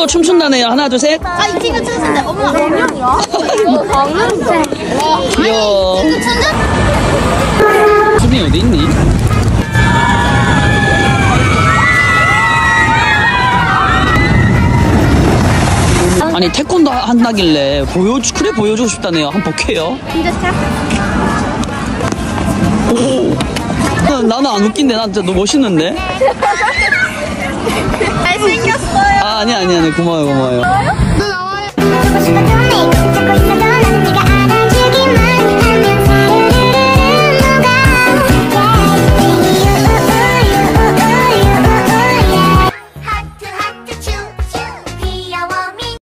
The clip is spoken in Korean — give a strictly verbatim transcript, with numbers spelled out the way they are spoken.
춤춘다네요. 하나, 둘, 셋. 아, 이 친구 춤춘대. 엄마, 몇 명이야? 강은세. 귀여워. 이 친구 춤춘대? 수빈이 어디 있니? 아니 태권도 한다길래 보여주 그래 보여주고 싶다네요. 한번 볼게요. 진짜 차? 오. 나는 안 웃긴데. 난 진짜 너무 멋있는데. 잘생겼어요. 아 아니 아니 아니 고마워요 고마워요. 너 나와요.